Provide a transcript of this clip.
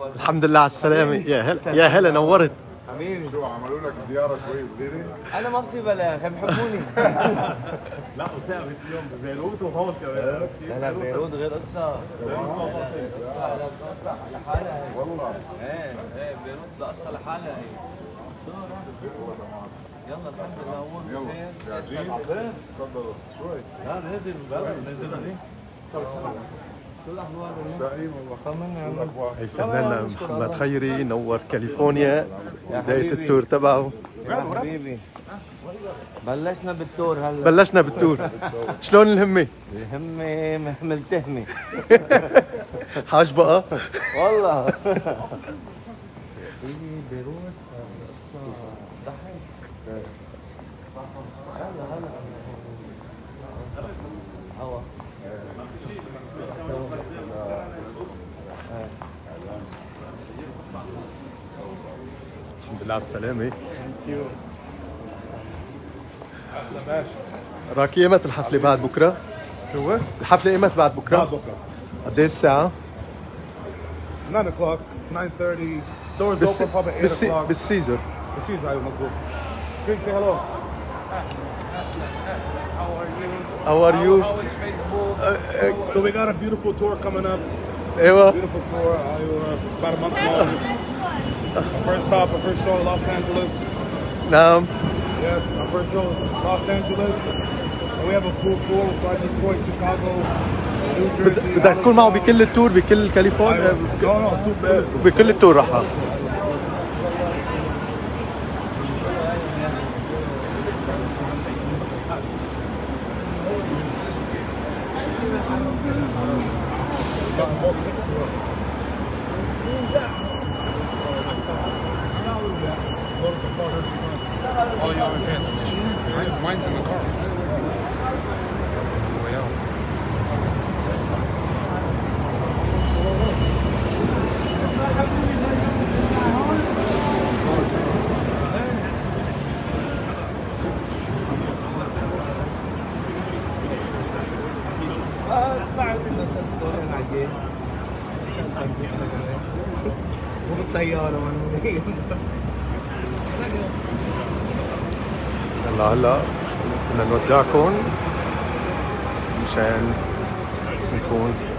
الحمد لله على السلامة. يا هلا يا هلا، نورت حبيبي. شو عملوا لك زيارة شوي صغيرة؟ انا ما بصيبه يا اخي، بحبوني. لا وثابت اليوم ببيروت وهون كمان. لا بيروت غير قصه. قصه على حالها. والله ايه بيروت ده قصه لحالها هي. يلا الحمد لله امور بخير. جاهزين؟ تفضلوا شوي. لا نازل نازل عليه. شو الاخبار؟ مشتاقين والله. طمنا. شو الأخبار؟ الفنان محمد خيري نور كاليفورنيا يا بداية حبيبي. التور تبعه. يا حبيبي بلشنا بالتور هلا. بلشنا بالتور. شلون الهمة؟ الهمة ملتهمة. حاج بقى؟ والله. بيروت قصة ضحك. هلا هوا. الحمد لله على السلامة. اهلا باشا. راكي ايمت الحفلة بعد بكرة؟ شو؟ الحفلة ايمت بعد بكرة؟ بعد بكره. قد ايه الساعة؟ 9 o'clock 9:30 doors open probably 8 o'clock. بالسيزر. بالسيزون ايوه مضبوط. Drink say hello. How are you? How is Facebook? So we got a beautiful tour coming up. ايوه. Beautiful tour. About a month long. Our first stop, our first show, Los Angeles. نعم. Yeah, our first show, Los Angeles. And we have a full tour by Detroit, Chicago, New Jersey. بدك تكون معه بكل التور بكل كاليفورنيا؟ No, بكل التور راحة. Oh, you haven't paid attention. Mine's in the car. Way out. وبالطيارة. هلا بدنا نودعكم مشان نكون